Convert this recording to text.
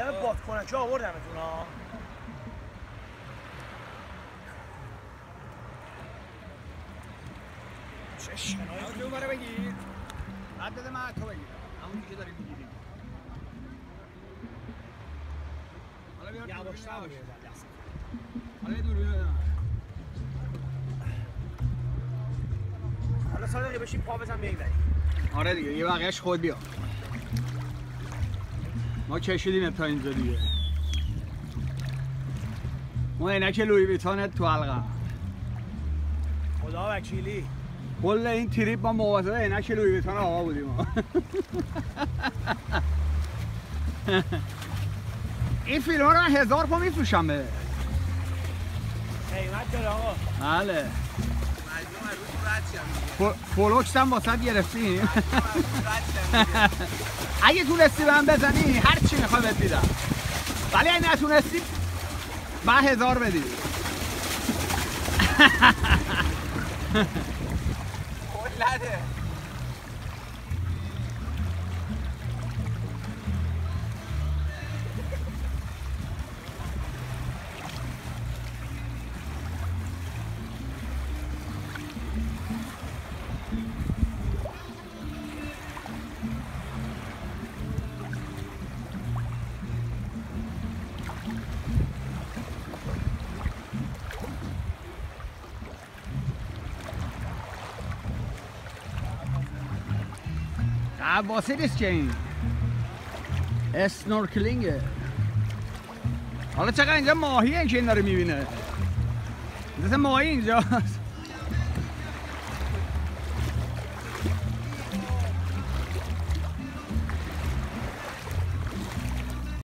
عجب بادکنکه آوردمتون ها. چه شنایی تو برای بگیر بعد بده من تو بگیر همونی که داری میگیری حالا بیار یواشتر باشه حالا یه دوربین بده حالا صادقی بشین پا بزن بیایی بری. آره دیگه یه بقیهش خود بیا ما کشیدیم تا اینجا دیگه ما عینک لویی ویتون تو حلقه خدا وکیلی کل این تریپ با مواظب عینک لویی ویتون آقا بودیم این فیلم ها رو 1000 پا میفروشم به قیمت داره آقا. بله فولوکس هم واسه گرفتیم اگه تونستی به هم بزنی هر چی میخوای بهت میدم ولی اگه نتونستی به 1000 بدی کلده عباسی نیست که این اسنورکلینگه حالا چقدر اینجا ماهیه که این داره میبینه مثل ماهی اینجاست